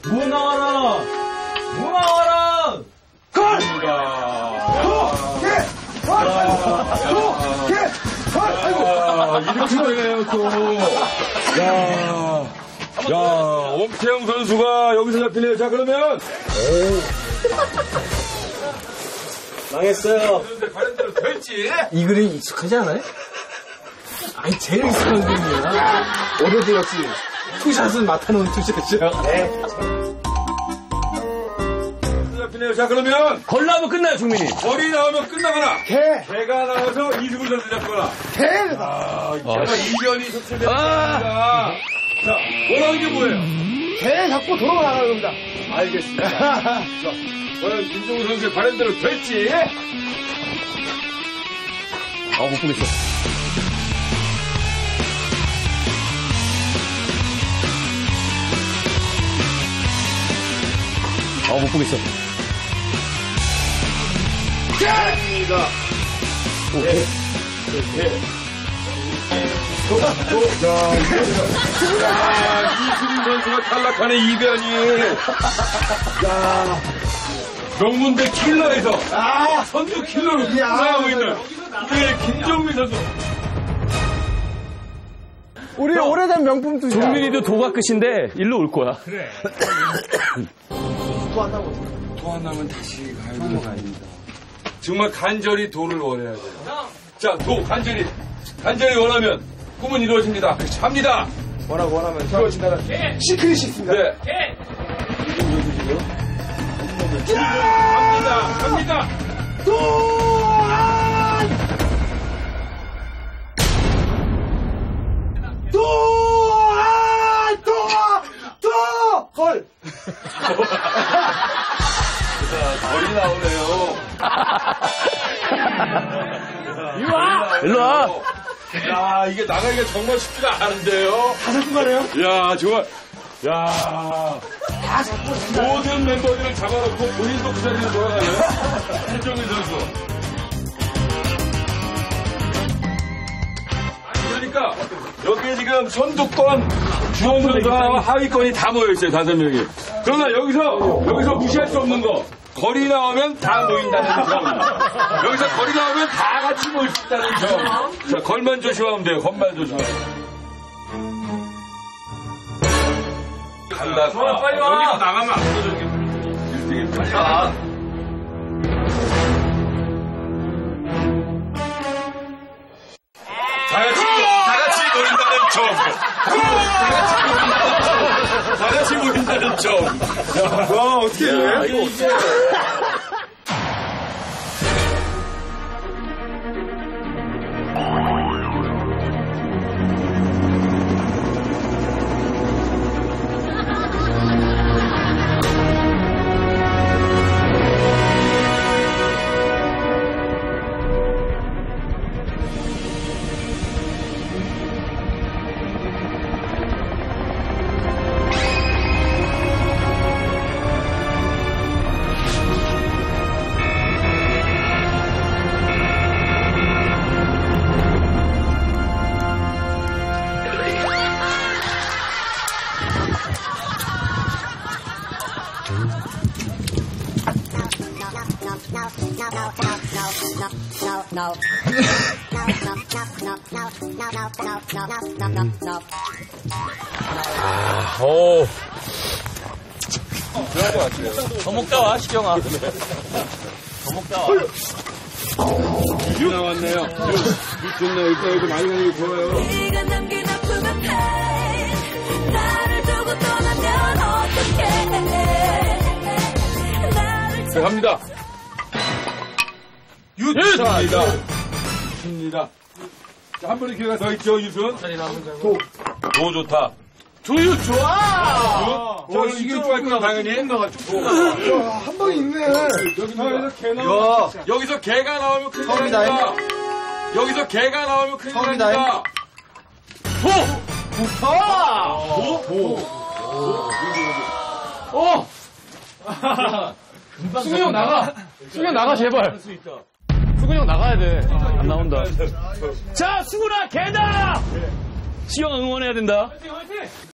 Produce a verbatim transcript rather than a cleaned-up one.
뭐 나와라! 뭐 나와라! 걸! 도! 개! 걸! 도! 개! 걸! 아이고! 이렇게 되네요, 또. 야, 야, 엄태영 선수가 여기서 잡히네요. 자, 그러면. 망했어요. 바른대로 될지. 이 그림 익숙하지 않아요? 아니, 제일 익숙한 그림이야. 오래도 역시 투샷은 맡아놓은 투샷이야. 네. 잡히네요. 자, 그러면. 걸 나오면 끝나요, 종민이. 거리 나오면 끝나거나. 개! 개가 나와서 이승훈 선수 잡거나. 개! 아, 제가 이변이 섭취되었습니다. 자, 원하는 게 뭐예요? 개 잡고 도로가 나가는 겁니다. 알겠습니다. 자, 과연 김종훈 선수의 바른대로 될지. 아, 못 보겠어. 아, 못 보겠어. 자, 오케이. 네. 또, 또, 야, 야, 이승훈 선수가 탈락하는 이변이. 야, 명문대 킬러에서 아, 선두 킬러로 나가고 있는 우리의 김종민 선수. 우리 오래된 명품 투자. 종민이도 도가 끝인데 일로 올 거야. 또 하나면 다시 가야 되는 거 아닙니다. 정말 간절히 도를 원해야 돼요. 자, 도, 간절히. 간절히 원하면 꿈은 이루어집니다. 그렇지, 합니다. 뭐라고 원하면 이루어진다는 시크릿이 있습니다. 네. 갑니다, 갑니다. 도안! 도안! 도! 도! 걸! 거리 나오네요. 일로 와! 일로 와! 야, 이게 나가기가 정말 쉽지가 않은데요. 다 잡고 가네요. 야, 정말. 야. 모든 멤버들을 잡아놓고 본인도 그 자리로 돌아가네요. 한정민 선수. 그러니까, 여기에 지금 선두권, 주원선수와 하위권이 다 모여있어요, 다섯 명이. 그러나 여기서, 여기서 무시할 수 없는 거. 거리 나오면 다 모인다는 점. 여기서 거리 나오면 다 같이 모일 수 있다는 점. 자, 걸만 조심하면 돼요, 걸만 조심하면. 간다. 좋아, 빨리 와. 여기서 나가면 안 돼, 저기. 빨리 와. 다 같이, 다 같이 모인다는 점. 다 같이 모인다는 점. 와, 어떻게 해? 이거 어떻게 해? 아, 오. 더 먹다 와, 시경아. 더 먹다 와. 육 나왔네요. 육 좋네요. 일단 여기 많이 가는 게 좋아요. 네가 남긴 아픔은 pain. 나를 두고 떠나면 어떡해. 자, 갑니다. 유입니다. 입니다. 자, 한 번의 기회가 더 있죠, 유순. 도. 도 좋다. 두유 좋아! 저 이게 좋아했구나, 당연히. 한 방에 있네. 여기서 개 나오면, 여기서 개가 나오면 큰일 성이다, 납니다. 여기서 개가 나오면 큰일 성이다, 납니다. 도! 도? 도? 어! 승우 형 나가! 승우 형 나가, 제발. 승우 형 나가야 돼. 안 나온다. 자, 승우라, 개다! 시영 응원해야 된다.